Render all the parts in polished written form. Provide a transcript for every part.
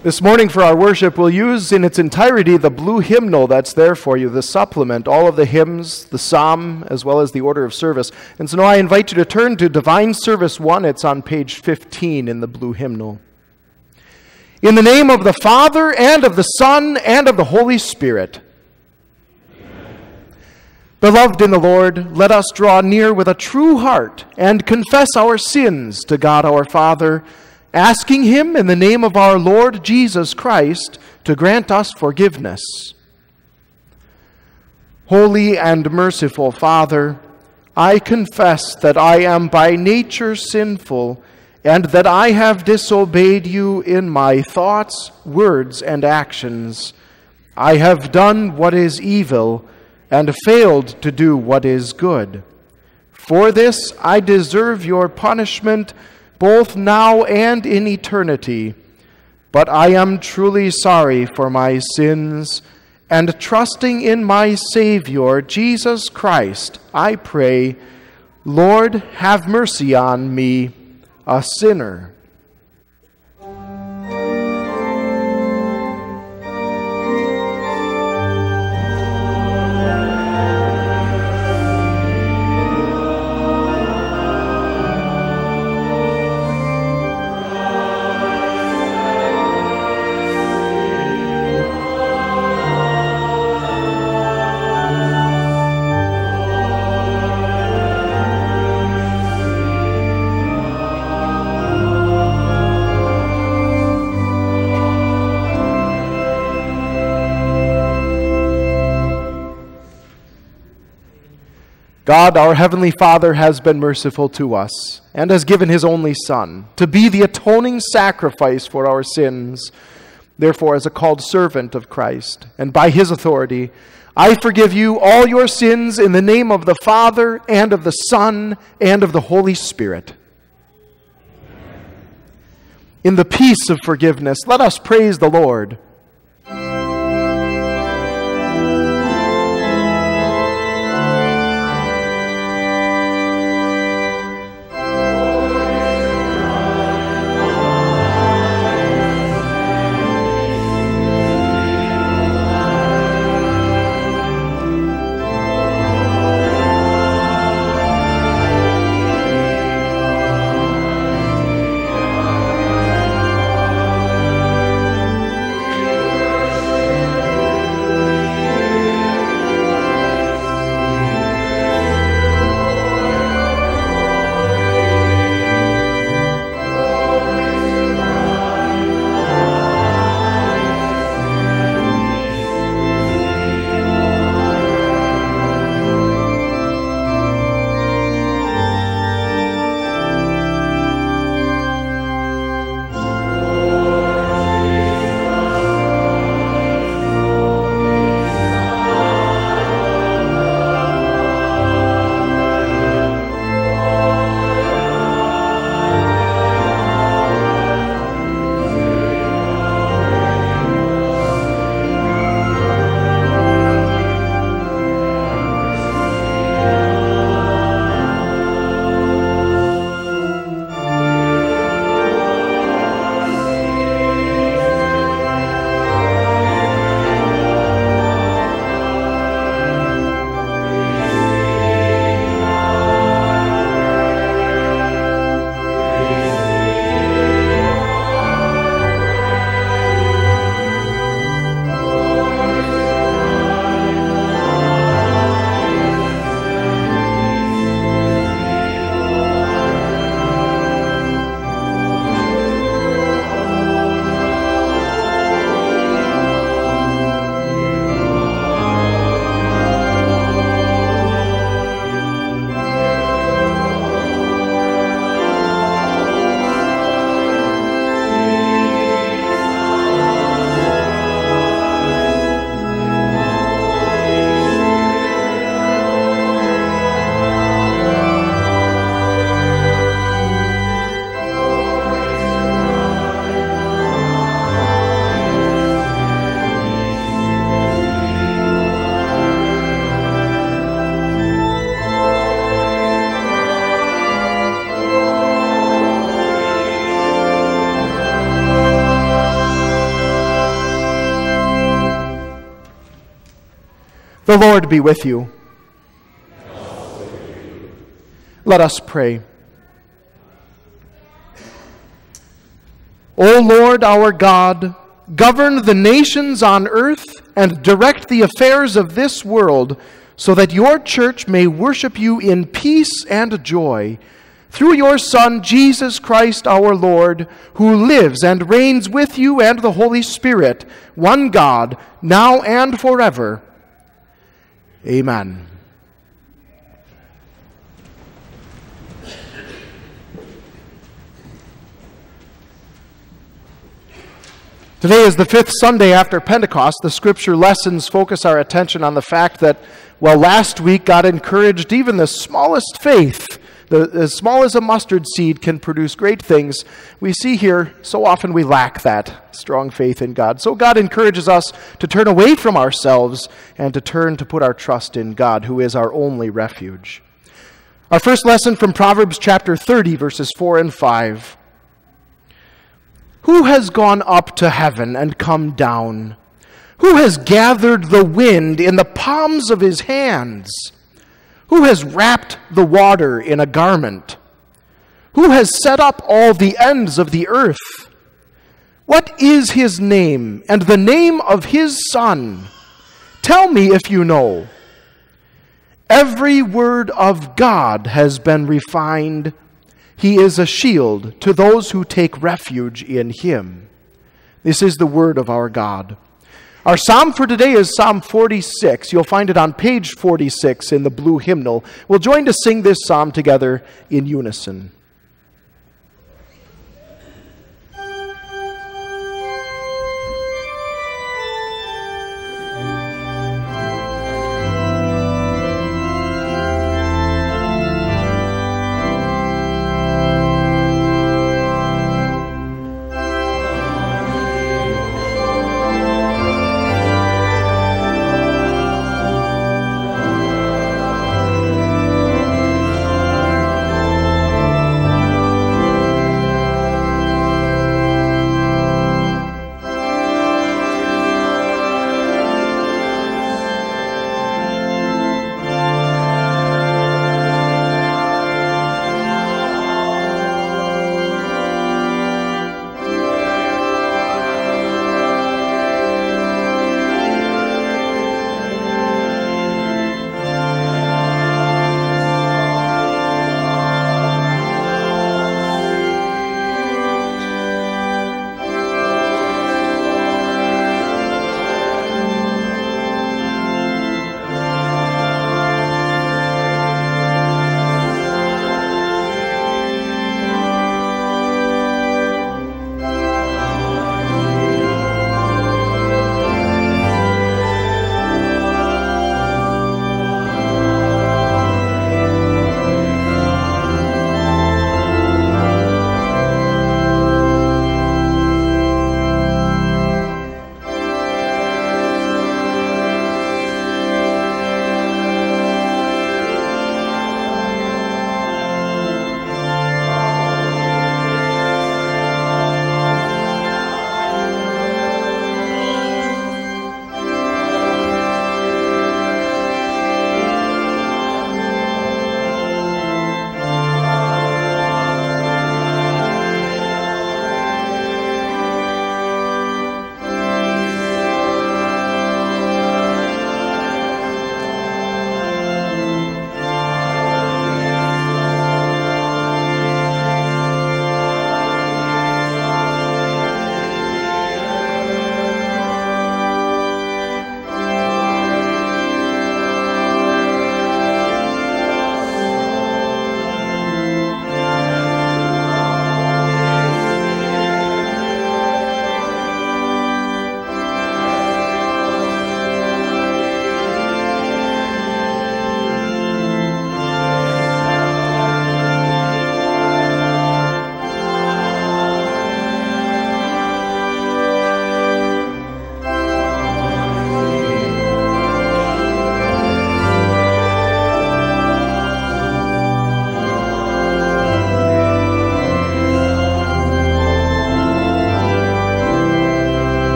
This morning for our worship, we'll use in its entirety the blue hymnal that's there for you, the supplement, all of the hymns, the psalm, as well as the order of service. And so now I invite you to turn to Divine Service 1. It's on page 15 in the blue hymnal. In the name of the Father, and of the Son, and of the Holy Spirit. Amen. Beloved in the Lord, let us draw near with a true heart and confess our sins to God our Father, asking Him in the name of our Lord Jesus Christ to grant us forgiveness. Holy and merciful Father, I confess that I am by nature sinful, and that I have disobeyed you in my thoughts, words, and actions. I have done what is evil, and failed to do what is good. For this I deserve your punishment, both now and in eternity. But I am truly sorry for my sins, and trusting in my Savior, Jesus Christ, I pray, Lord, have mercy on me, a sinner. God, our Heavenly Father, has been merciful to us and has given His only Son to be the atoning sacrifice for our sins. Therefore, as a called servant of Christ, and by His authority, I forgive you all your sins in the name of the Father, and of the Son, and of the Holy Spirit. In the peace of forgiveness, let us praise the Lord. The Lord be with you. Let us pray. O Lord our God, govern the nations on earth and direct the affairs of this world, so that your church may worship you in peace and joy, through your Son, Jesus Christ our Lord, who lives and reigns with you and the Holy Spirit, one God, now and forever. Amen. Today is the fifth Sunday after Pentecost. The scripture lessons focus our attention on the fact that, while last week God encouraged even the smallest faith, as small as a mustard seed can produce great things, we see here so often we lack that strong faith in God. So God encourages us to turn away from ourselves and to put our trust in God, who is our only refuge. Our first lesson from Proverbs chapter 30, verses 4 and 5. Who has gone up to heaven and come down? Who has gathered the wind in the palms of his hands? Who has wrapped the water in a garment? Who has set up all the ends of the earth? What is his name and the name of his Son? Tell me if you know. Every word of God has been refined. He is a shield to those who take refuge in him. This is the word of our God. Our psalm for today is Psalm 46. You'll find it on page 46 in the blue hymnal. We'll join to sing this psalm together in unison.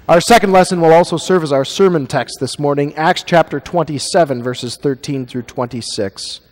Our second lesson will also serve as our sermon text this morning, Acts chapter 27, verses 13 through 26.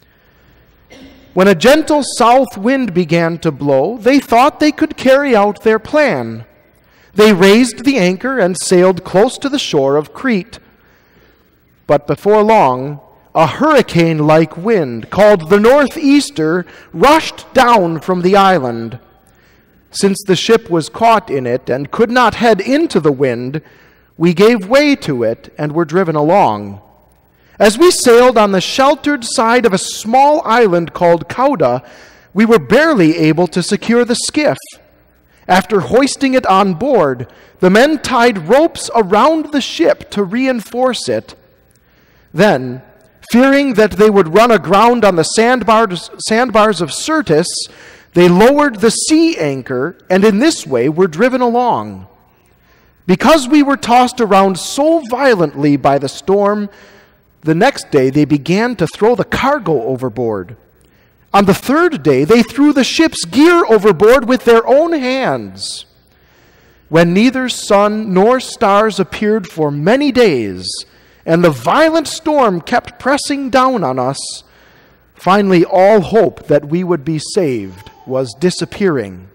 When a gentle south wind began to blow, they thought they could carry out their plan. They raised the anchor and sailed close to the shore of Crete. But before long, a hurricane-like wind called the northeaster rushed down from the island. Since the ship was caught in it and could not head into the wind, we gave way to it and were driven along. As we sailed on the sheltered side of a small island called Cauda, we were barely able to secure the skiff. After hoisting it on board, the men tied ropes around the ship to reinforce it. Then, fearing that they would run aground on the sandbars of Syrtis, they lowered the sea anchor, and in this way were driven along. Because we were tossed around so violently by the storm, the next day they began to throw the cargo overboard. On the third day, they threw the ship's gear overboard with their own hands. When neither sun nor stars appeared for many days, and the violent storm kept pressing down on us, finally all hope that we would be saved was disappearing.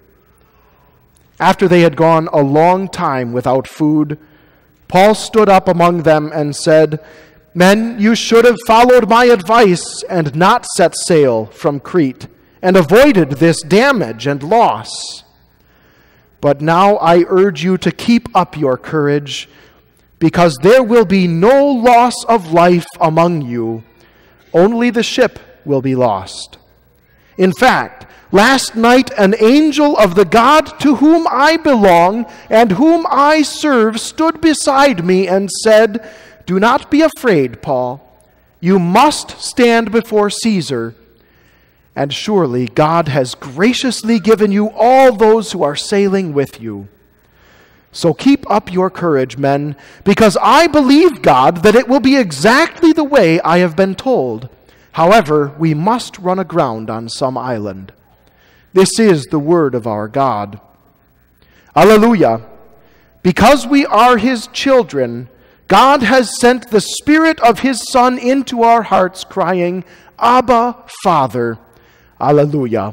After they had gone a long time without food, Paul stood up among them and said, "Men, you should have followed my advice and not set sail from Crete, and avoided this damage and loss. But now I urge you to keep up your courage, because there will be no loss of life among you. Only the ship will be lost. In fact, last night an angel of the God to whom I belong and whom I serve stood beside me and said, 'Do not be afraid, Paul. You must stand before Caesar. And surely God has graciously given you all those who are sailing with you. So keep up your courage, men, because I believe God that it will be exactly the way I have been told. However, we must run aground on some island.' This is the word of our God. Alleluia! Because we are his children, God has sent the Spirit of his Son into our hearts, crying, 'Abba, Father.' Alleluia."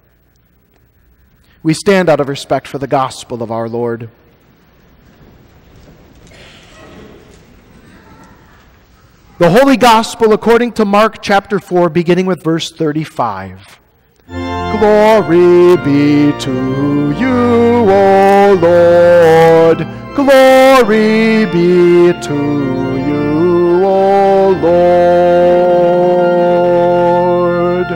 We stand out of respect for the gospel of our Lord. The Holy Gospel according to Mark chapter 4, beginning with verse 35. Glory be to you, O Lord. Glory be to you, O Lord.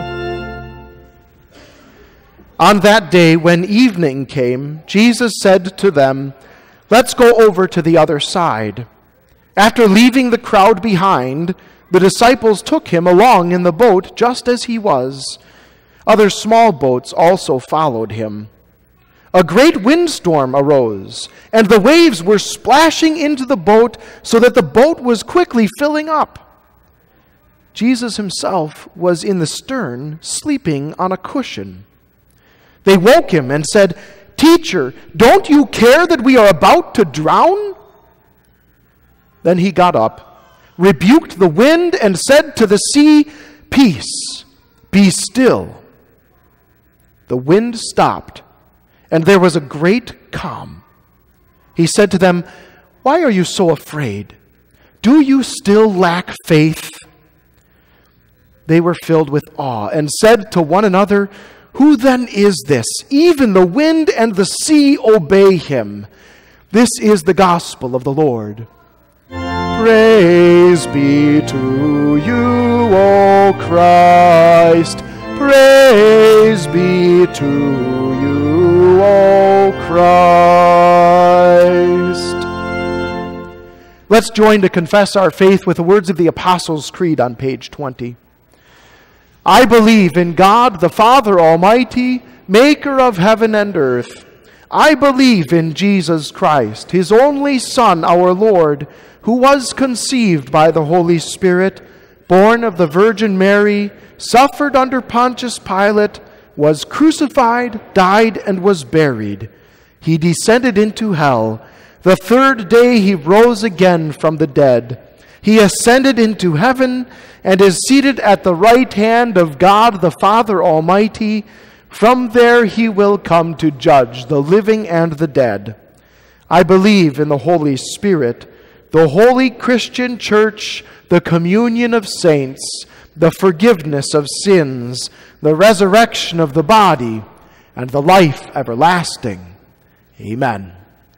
On that day, when evening came, Jesus said to them, "Let's go over to the other side." After leaving the crowd behind, the disciples took him along in the boat just as he was. Other small boats also followed him. A great windstorm arose, and the waves were splashing into the boat so that the boat was quickly filling up. Jesus himself was in the stern, sleeping on a cushion. They woke him and said, "Teacher, don't you care that we are about to drown?" Then he got up, rebuked the wind, and said to the sea, "Peace, be still." The wind stopped, and there was a great calm. He said to them, "Why are you so afraid? Do you still lack faith?" They were filled with awe and said to one another, "Who then is this? Even the wind and the sea obey him." This is the gospel of the Lord. Praise be to you, O Christ. Praise be to you, O Christ. Let's join to confess our faith with the words of the Apostles' Creed on page 20. I believe in God, the Father Almighty, maker of heaven and earth. I believe in Jesus Christ, his only Son, our Lord, who was conceived by the Holy Spirit, born of the Virgin Mary, suffered under Pontius Pilate, was crucified, died, and was buried. He descended into hell. The third day he rose again from the dead. He ascended into heaven and is seated at the right hand of God the Father Almighty. From there he will come to judge the living and the dead. I believe in the Holy Spirit, the holy Christian church, the communion of saints, the forgiveness of sins, the resurrection of the body, and the life everlasting. Amen.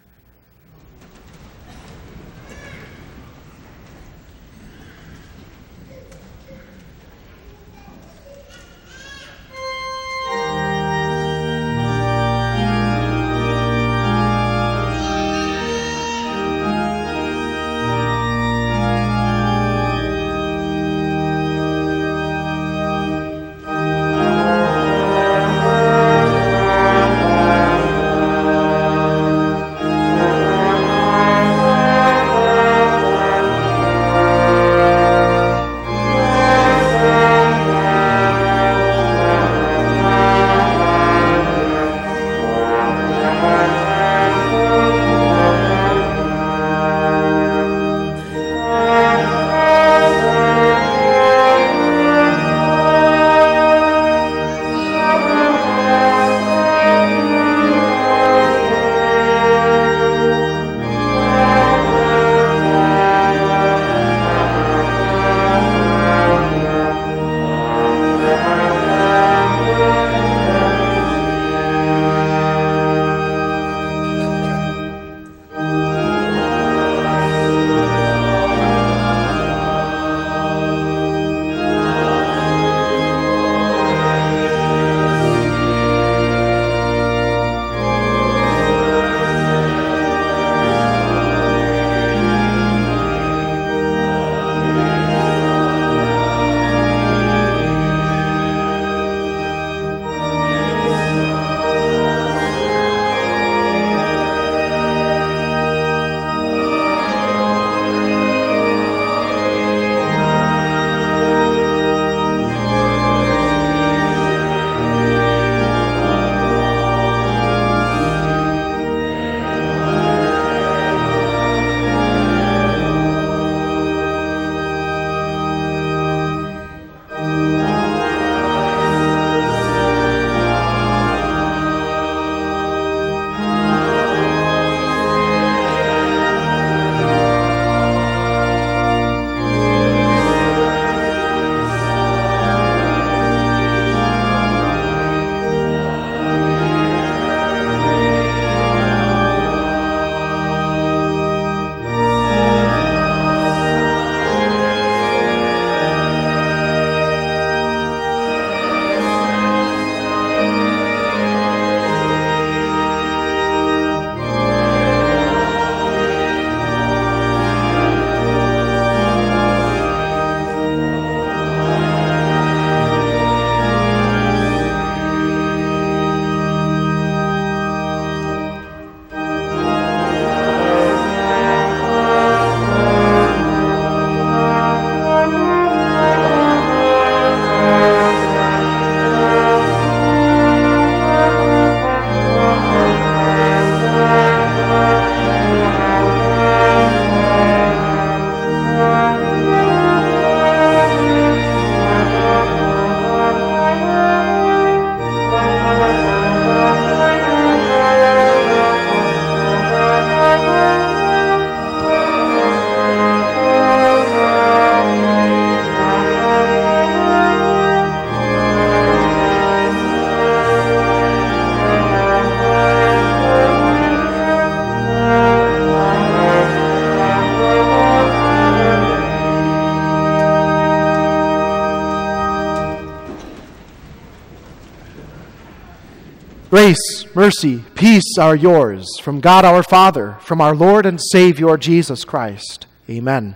Grace, mercy, peace are yours from God our Father, from our Lord and Savior Jesus Christ. Amen.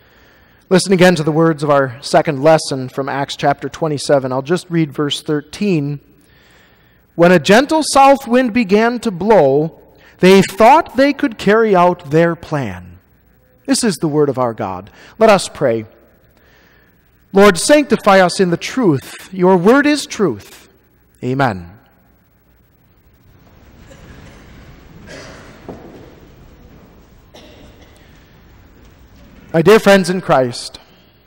Listen again to the words of our second lesson from Acts chapter 27. I'll just read verse 13. When a gentle south wind began to blow, they thought they could carry out their plan. This is the word of our God. Let us pray. Lord, sanctify us in the truth. Your word is truth. Amen. My dear friends in Christ,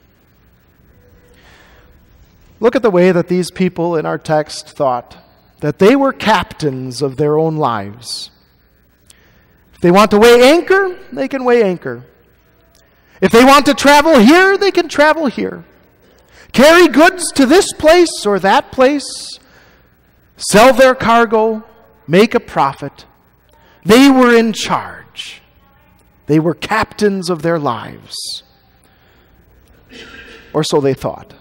look at the way that these people in our text thought, that they were captains of their own lives. If they want to weigh anchor, they can weigh anchor. If they want to travel here, they can travel here. Carry goods to this place or that place, sell their cargo, make a profit. They were in charge. They were captains of their lives. Or so they thought.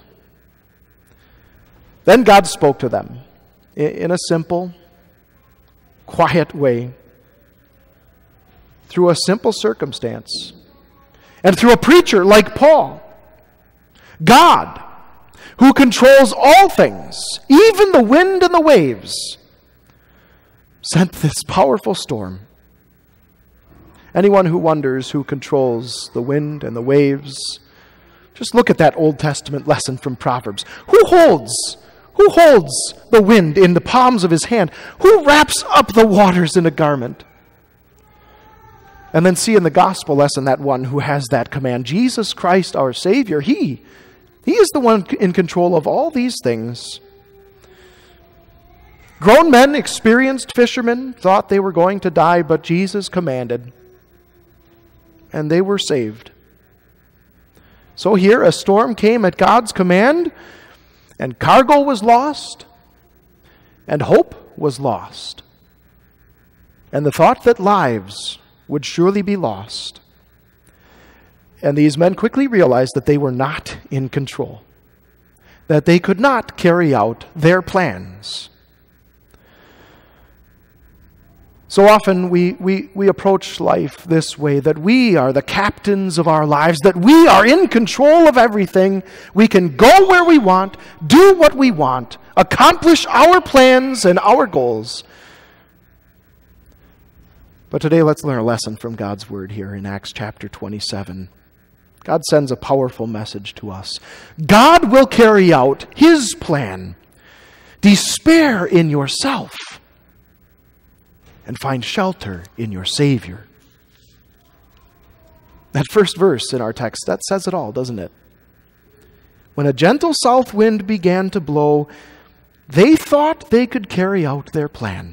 Then God spoke to them in a simple, quiet way, through a simple circumstance, and through a preacher like Paul. God, who controls all things, even the wind and the waves, sent this powerful storm. Anyone who wonders who controls the wind and the waves, just look at that Old Testament lesson from Proverbs. Who holds the wind in the palms of his hand? Who wraps up the waters in a garment? And then see in the gospel lesson that one who has that command, Jesus Christ our Savior. He is the one in control of all these things. Grown men, experienced fishermen, thought they were going to die, but Jesus commanded, and they were saved. So here a storm came at God's command, and cargo was lost, and hope was lost, and the thought that lives would surely be lost. And these men quickly realized that they were not in control, that they could not carry out their plans. So often we approach life this way, that we are the captains of our lives, that we are in control of everything. We can go where we want, do what we want, accomplish our plans and our goals. But today let's learn a lesson from God's Word here in Acts chapter 27. God sends a powerful message to us. God will carry out His plan. Despair in yourself and find shelter in your Savior. That first verse in our text, that says it all, doesn't it? When a gentle south wind began to blow, they thought they could carry out their plan.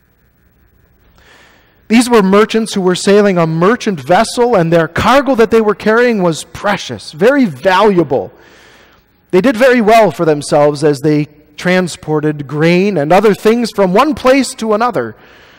These were merchants who were sailing a merchant vessel, and their cargo that they were carrying was precious, very valuable. They did very well for themselves as they transported grain and other things from one place to another,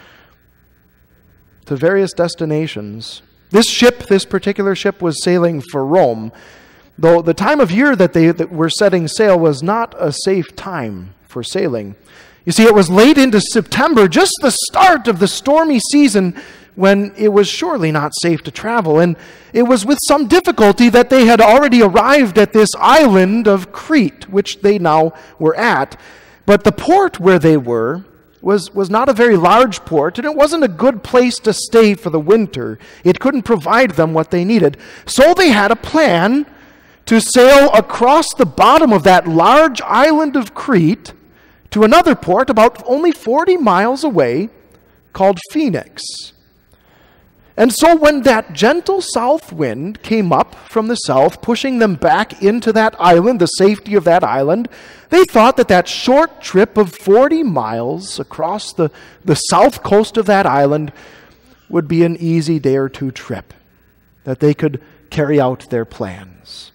to various destinations. This particular ship was sailing for Rome, though the time of year that they were setting sail was not a safe time for sailing. You see, it was late into September, just the start of the stormy season, when it was surely not safe to travel. And it was with some difficulty that they had already arrived at this island of Crete, which they now were at. But the port where they were was not a very large port, and it wasn't a good place to stay for the winter. It couldn't provide them what they needed. So they had a plan to sail across the bottom of that large island of Crete to another port about only 40 miles away called Phoenix. And so when that gentle south wind came up from the south, pushing them back into that island, the safety of that island, they thought that that short trip of 40 miles across the south coast of that island would be an easy day or two trip, that they could carry out their plans.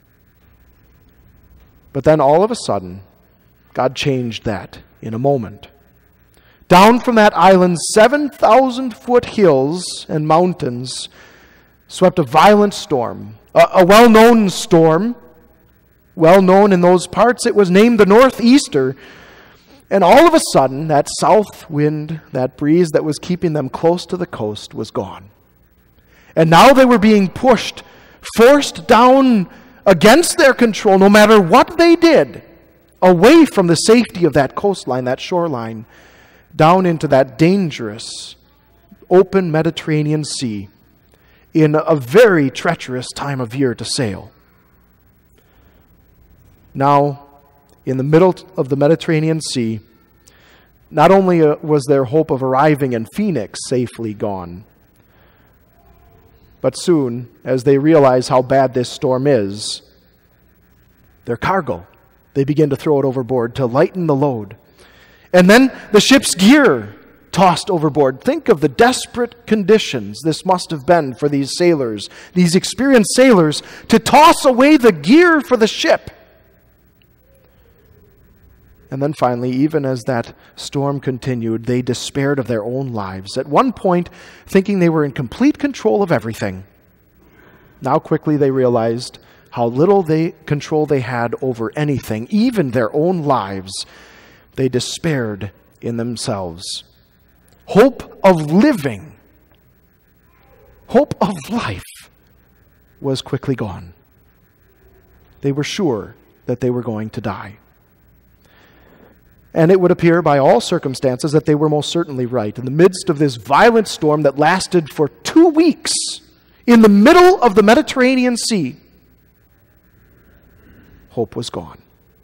But then all of a sudden, God changed that in a moment. Down from that island's 7,000-foot hills and mountains swept a violent storm, a well-known storm, well-known in those parts. It was named the Northeaster. And all of a sudden, that south wind, that breeze that was keeping them close to the coast was gone. And now they were being pushed, forced down against their control, no matter what they did, away from the safety of that coastline, that shoreline, down into that dangerous, open Mediterranean Sea in a very treacherous time of year to sail. Now, in the middle of the Mediterranean Sea, not only was their hope of arriving in Phoenix safely gone, But soon, as they realize how bad this storm is, their cargo, they begin to throw it overboard to lighten the load. And then the ship's gear tossed overboard. Think of the desperate conditions this must have been for these sailors, these experienced sailors, to toss away the gear for the ship. And then finally, even as that storm continued, they despaired of their own lives. At one point, thinking they were in complete control of everything. Now quickly they realized how little control they had over anything, even their own lives. They despaired in themselves. Hope of living, hope of life was quickly gone. They were sure that they were going to die. And it would appear by all circumstances that they were most certainly right. In the midst of this violent storm that lasted for 2 weeks in the middle of the Mediterranean Sea, hope was gone.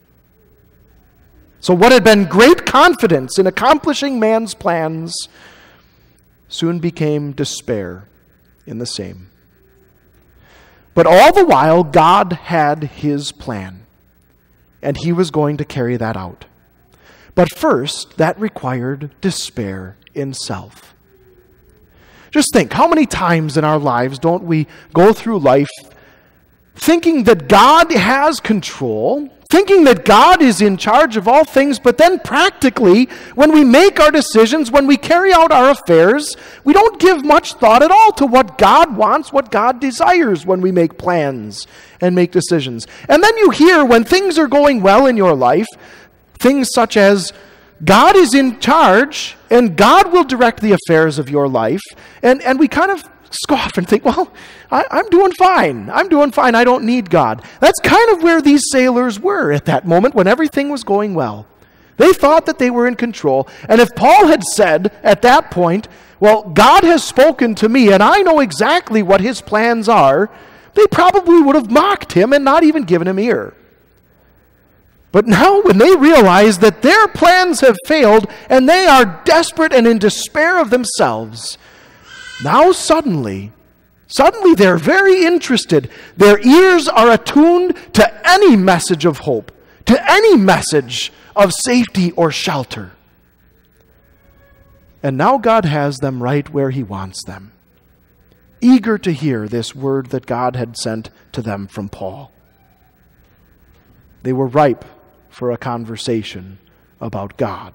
So what had been great confidence in accomplishing man's plans soon became despair in the same. But all the while, God had his plan, and he was going to carry that out. But first, that required despair in self. Just think, how many times in our lives don't we go through life thinking that God has control, thinking that God is in charge of all things, but then practically, when we make our decisions, when we carry out our affairs, we don't give much thought at all to what God wants, what God desires when we make plans and make decisions. And then you hear when things are going well in your life, things such as, God is in charge, and God will direct the affairs of your life. And we kind of scoff and think, well, I'm doing fine. I'm doing fine. I don't need God. That's kind of where these sailors were at that moment when everything was going well. They thought that they were in control. And if Paul had said at that point, well, God has spoken to me, and I know exactly what his plans are, they probably would have mocked him and not even given him ear. But now when they realize that their plans have failed and they are desperate and in despair of themselves, now suddenly they're very interested. Their ears are attuned to any message of hope, to any message of safety or shelter. And now God has them right where he wants them, eager to hear this word that God had sent to them from Paul. They were ripe for a conversation about God.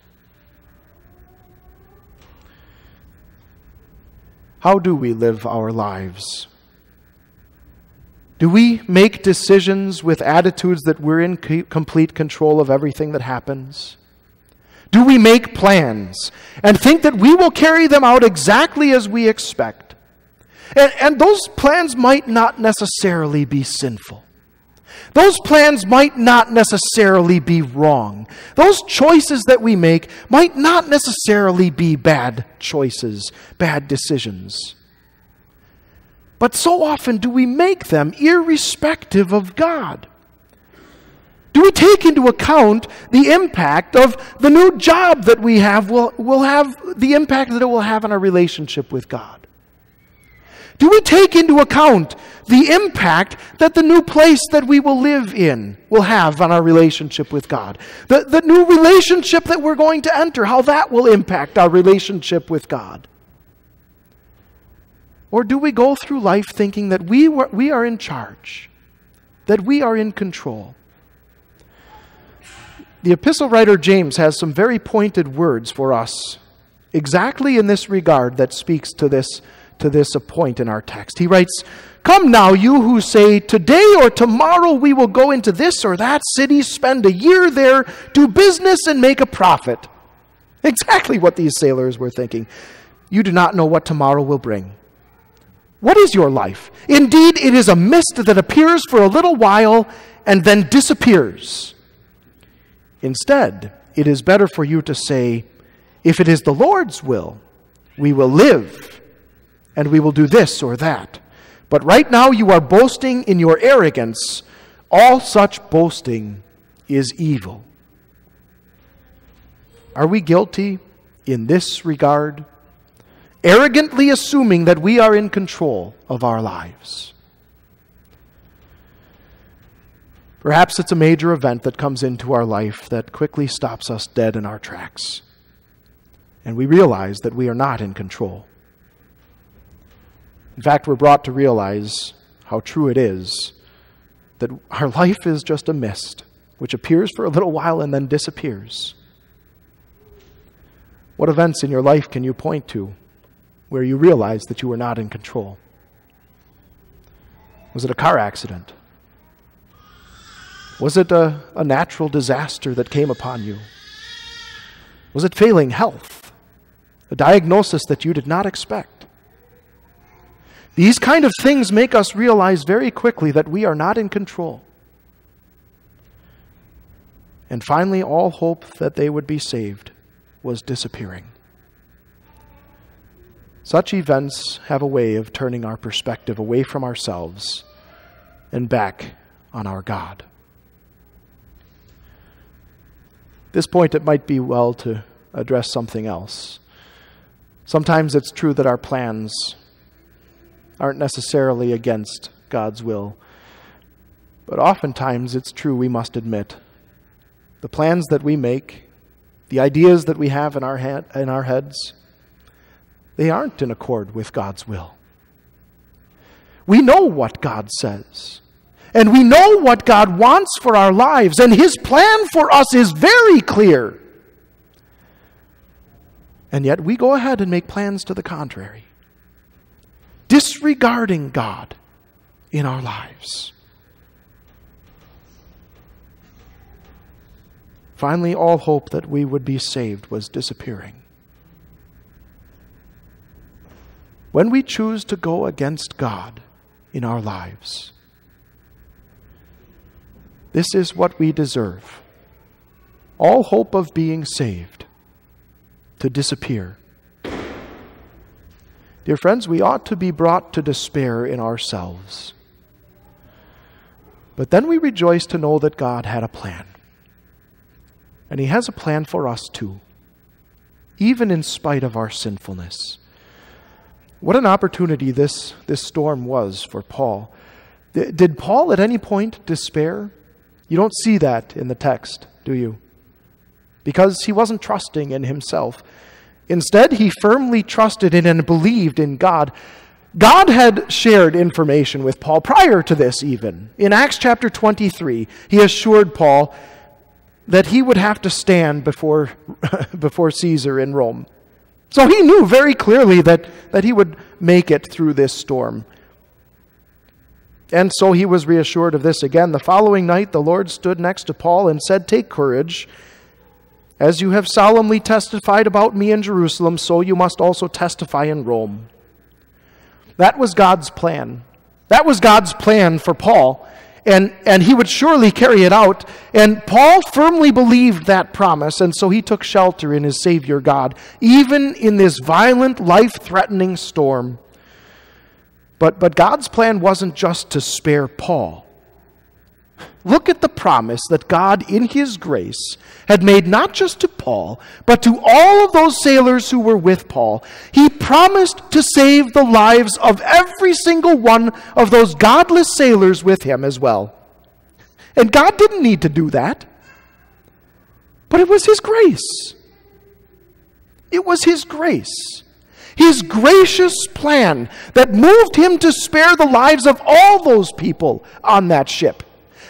How do we live our lives? Do we make decisions with attitudes that we're in complete control of everything that happens? Do we make plans and think that we will carry them out exactly as we expect? And those plans might not necessarily be sinful. Those plans might not necessarily be wrong. Those choices that we make might not necessarily be bad choices, bad decisions. But so often do we make them irrespective of God. Do we take into account the impact of the new job that we have will have the impact that it will have on our relationship with God? Do we take into account the impact that the new place that we will live in will have on our relationship with God? The new relationship that we're going to enter, how that will impact our relationship with God? Or do we go through life thinking that we are in charge, that we are in control? The epistle writer James has some very pointed words for us, exactly in this regard that speaks to this point in our text. He writes, "Come now, you who say, today or tomorrow we will go into this or that city, spend a year there, do business and make a profit." Exactly what these sailors were thinking. You do not know what tomorrow will bring. What is your life? Indeed, it is a mist that appears for a little while and then disappears. Instead, it is better for you to say, if it is the Lord's will, we will live and we will do this or that. But right now you are boasting in your arrogance. All such boasting is evil. Are we guilty in this regard? arrogantly assuming that we are in control of our lives. Perhaps it's a major event that comes into our life that quickly stops us dead in our tracks, and we realize that we are not in control. In fact, we're brought to realize how true it is that our life is just a mist, which appears for a little while and then disappears. What events in your life can you point to where you realize that you were not in control? Was it a car accident? Was it a natural disaster that came upon you? Was it failing health? A diagnosis that you did not expect? These kind of things make us realize very quickly that we are not in control. And finally, all hope that they would be saved was disappearing. Such events have a way of turning our perspective away from ourselves and back on our God. At this point, it might be well to address something else. Sometimes it's true that our plans aren't necessarily against God's will, but oftentimes it's true, we must admit, the plans that we make, the ideas that we have in our heads, they aren't in accord with God's will. We know what God says, and we know what God wants for our lives, and His plan for us is very clear. And yet we go ahead and make plans to the contrary, disregarding God in our lives. Finally, all hope that we would be saved was disappearing. When we choose to go against God in our lives, this is what we deserve. All hope of being saved to disappear. Dear friends, we ought to be brought to despair in ourselves. But then we rejoice to know that God had a plan. And He has a plan for us too, even in spite of our sinfulness. What an opportunity this storm was for Paul. Did Paul at any point despair? You don't see that in the text, do you? Because he wasn't trusting in himself. Instead, he firmly trusted in and believed in God. God had shared information with Paul prior to this even. In Acts chapter 23, He assured Paul that he would have to stand before Caesar in Rome. So he knew very clearly that he would make it through this storm. And so he was reassured of this again. The following night, the Lord stood next to Paul and said, "Take courage. As you have solemnly testified about me in Jerusalem, so you must also testify in Rome." That was God's plan. That was God's plan for Paul. And he would surely carry it out. And Paul firmly believed that promise, and so he took shelter in his Savior God, even in this violent, life-threatening storm. But God's plan wasn't just to spare Paul. Look at the promise that God, in His grace, had made not just to Paul, but to all of those sailors who were with Paul. He promised to save the lives of every single one of those godless sailors with him as well. And God didn't need to do that. But it was His grace. It was His grace. His gracious plan that moved Him to spare the lives of all those people on that ship.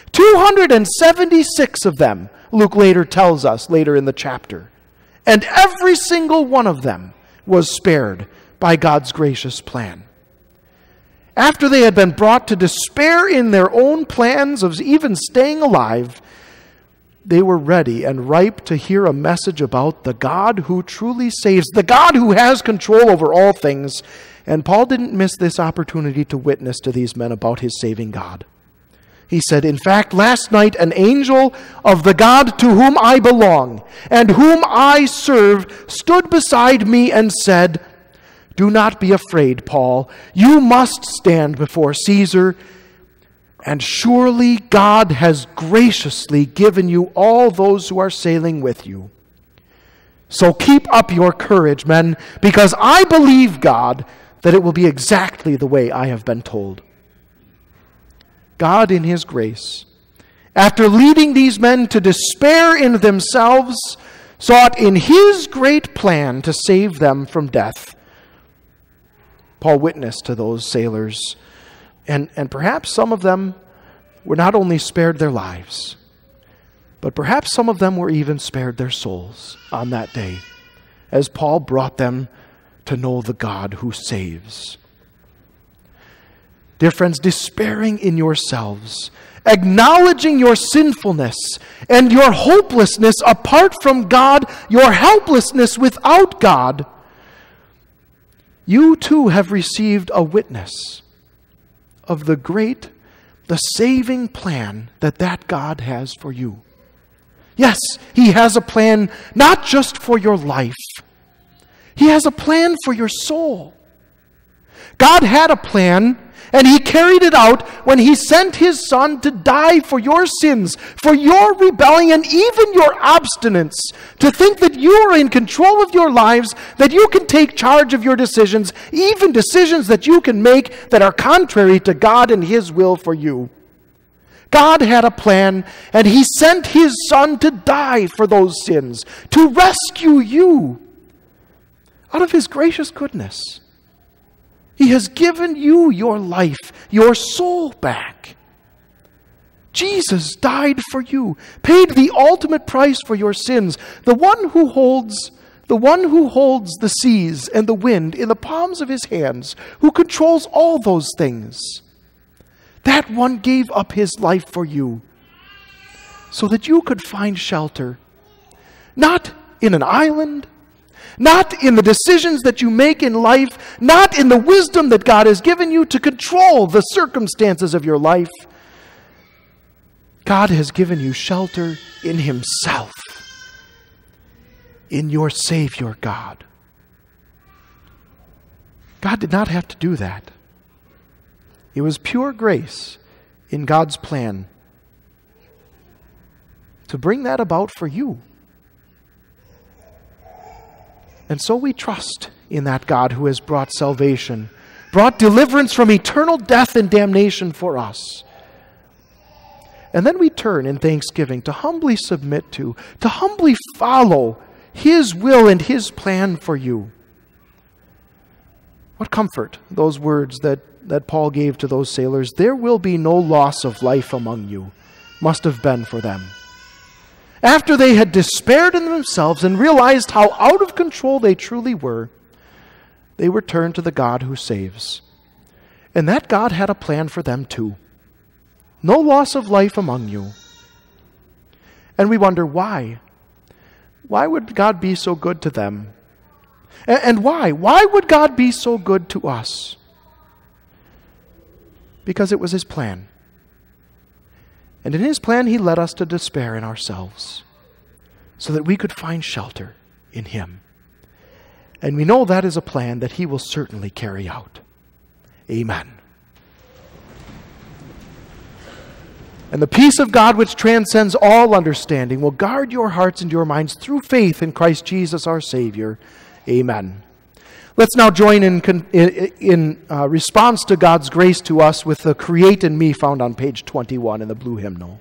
276 of them, Luke later tells us, later in the chapter. And every single one of them was spared by God's gracious plan. After they had been brought to despair in their own plans of even staying alive, they were ready and ripe to hear a message about the God who truly saves, the God who has control over all things. And Paul didn't miss this opportunity to witness to these men about His saving God. He said, "In fact, last night an angel of the God to whom I belong and whom I serve stood beside me and said, 'Do not be afraid, Paul. You must stand before Caesar, and surely God has graciously given you all those who are sailing with you.' So keep up your courage, men, because I believe, God, that it will be exactly the way I have been told. God, in His grace, after leading these men to despair in themselves, sought in His great plan to save them from death. Paul witnessed to those sailors, and perhaps some of them were not only spared their lives, but perhaps some of them were even spared their souls on that day, as Paul brought them to know the God who saves. Dear friends, despairing in yourselves, acknowledging your sinfulness and your hopelessness apart from God, your helplessness without God, you too have received a witness of the saving plan that God has for you. Yes, He has a plan not just for your life. He has a plan for your soul. God had a plan, and He carried it out when He sent His Son to die for your sins, for your rebellion, even your obstinance, to think that you are in control of your lives, that you can take charge of your decisions, even decisions that you can make that are contrary to God and His will for you. God had a plan, and He sent His Son to die for those sins, to rescue you out of His gracious goodness. He has given you your life, your soul back. Jesus died for you, paid the ultimate price for your sins. The one who holds the seas and the wind in the palms of His hands, who controls all those things. That one gave up His life for you so that you could find shelter, not in an island, not in the decisions that you make in life, not in the wisdom that God has given you to control the circumstances of your life. God has given you shelter in Himself, in your Savior God. God did not have to do that. It was pure grace in God's plan to bring that about for you. And so we trust in that God who has brought salvation, brought deliverance from eternal death and damnation for us. And then we turn in thanksgiving to humbly submit to humbly follow His will and His plan for you. What comfort those words that Paul gave to those sailors, "There will be no loss of life among you," must have been for them. After they had despaired in themselves and realized how out of control they truly were, they returned to the God who saves. And that God had a plan for them too. No loss of life among you. And we wonder why. Why would God be so good to them? And why? Why would God be so good to us? Because it was His plan. And in His plan, He led us to despair in ourselves so that we could find shelter in Him. And we know that is a plan that He will certainly carry out. Amen. And the peace of God, which transcends all understanding, will guard your hearts and your minds through faith in Christ Jesus our Savior. Amen. Let's now join in response to God's grace to us with the Create in Me found on page 21 in the blue hymnal.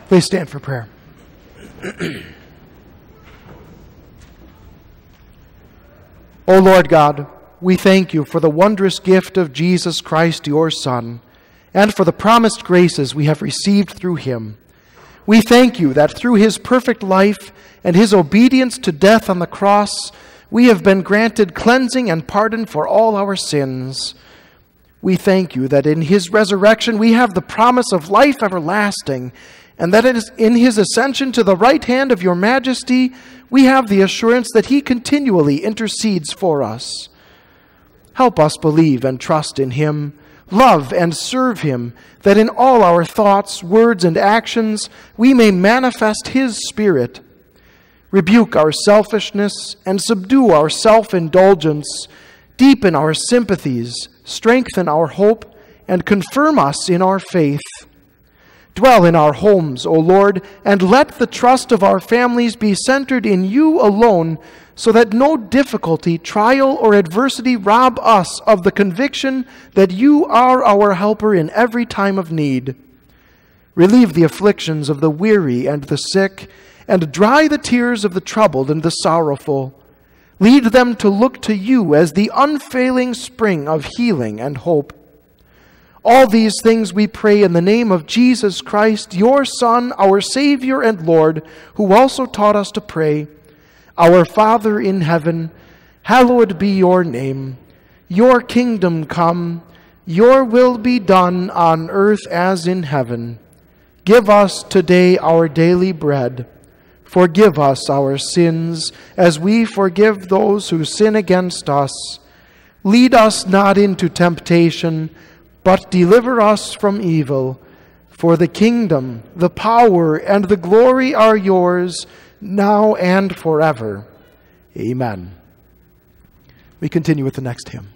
Please stand for prayer. O Lord God, we thank you for the wondrous gift of Jesus Christ, your Son, and for the promised graces we have received through him. We thank you that through his perfect life and his obedience to death on the cross, we have been granted cleansing and pardon for all our sins. We thank you that in his resurrection we have the promise of life everlasting, and that it is in his ascension to the right hand of your majesty we have the assurance that he continually intercedes for us. Help us believe and trust in him, love and serve him, that in all our thoughts, words, and actions we may manifest his Spirit. Rebuke our selfishness and subdue our self-indulgence. Deepen our sympathies, strengthen our hope, and confirm us in our faith. Dwell in our homes, O Lord, and let the trust of our families be centered in you alone, so that no difficulty, trial, or adversity rob us of the conviction that you are our helper in every time of need. Relieve the afflictions of the weary and the sick, and dry the tears of the troubled and the sorrowful. Lead them to look to you as the unfailing spring of healing and hope. All these things we pray in the name of Jesus Christ, your Son, our Savior and Lord, who also taught us to pray, Our Father in heaven, hallowed be your name. Your kingdom come, your will be done on earth as in heaven. Give us today our daily bread. Forgive us our sins, as we forgive those who sin against us. Lead us not into temptation, but deliver us from evil. For the kingdom, the power, and the glory are yours, now and forever. Amen. We continue with the next hymn.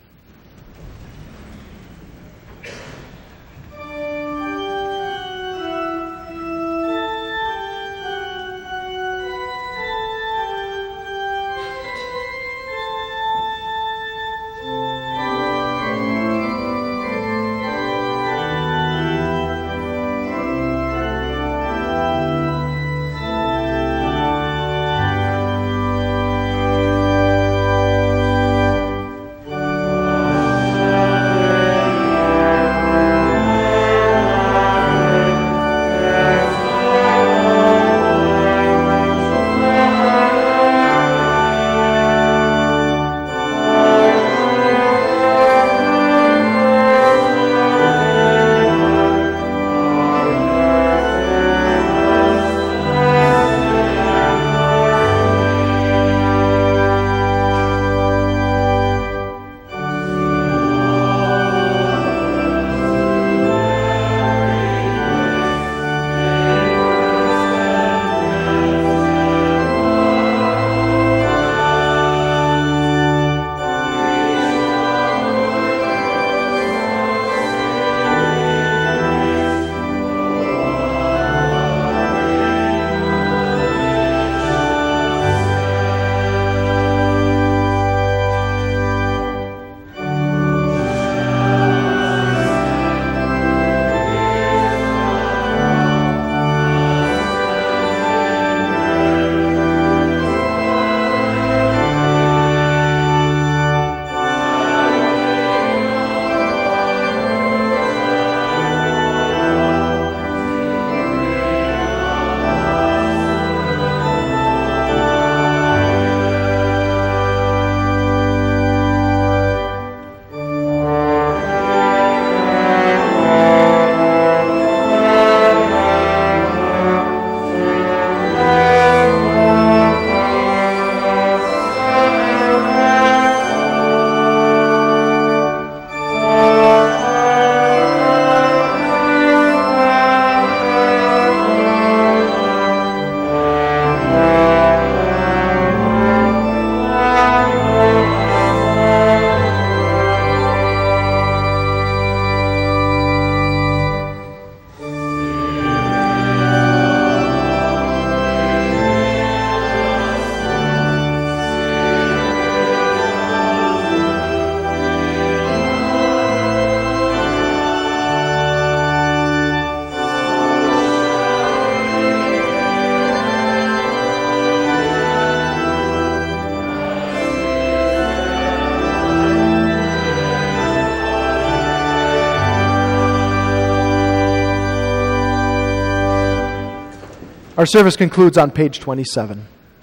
Our service concludes on page 27.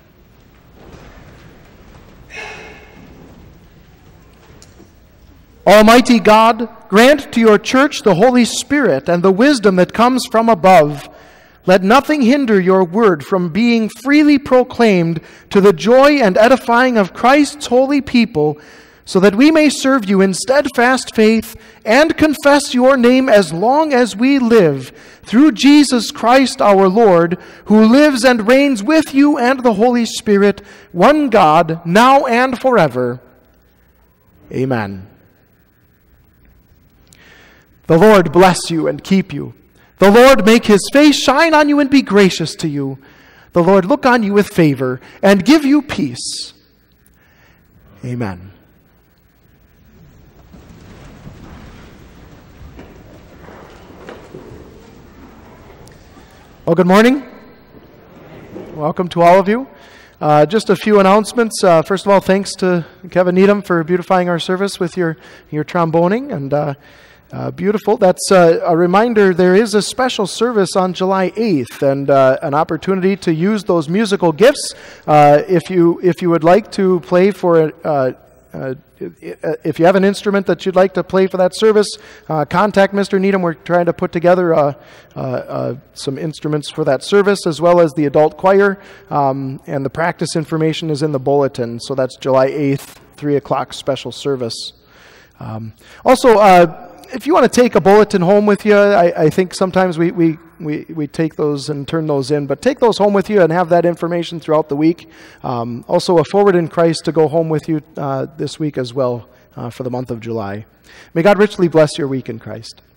Almighty God, grant to your church the Holy Spirit and the wisdom that comes from above. Let nothing hinder your word from being freely proclaimed to the joy and edifying of Christ's holy people, so that we may serve you in steadfast faith and confess your name as long as we live, through Jesus Christ our Lord, who lives and reigns with you and the Holy Spirit, one God, now and forever. Amen. The Lord bless you and keep you. The Lord make his face shine on you and be gracious to you. The Lord look on you with favor and give you peace. Amen. Well, good morning. Welcome to all of you. Just a few announcements. First of all, thanks to Kevin Needham for beautifying our service with your tromboning, and beautiful. That's a reminder, there is a special service on July 8th, and an opportunity to use those musical gifts. If you would like to play for if you have an instrument that you'd like to play for that service, contact Mr. Needham. We're trying to put together some instruments for that service, as well as the adult choir, and the practice information is in the bulletin. So that's July 8th, 3 o'clock special service. Also, if you want to take a bulletin home with you, I think sometimes we take those and turn those in, but take those home with you and have that information throughout the week. Also, a Forward in Christ to go home with you this week as well for the month of July. May God richly bless your week in Christ.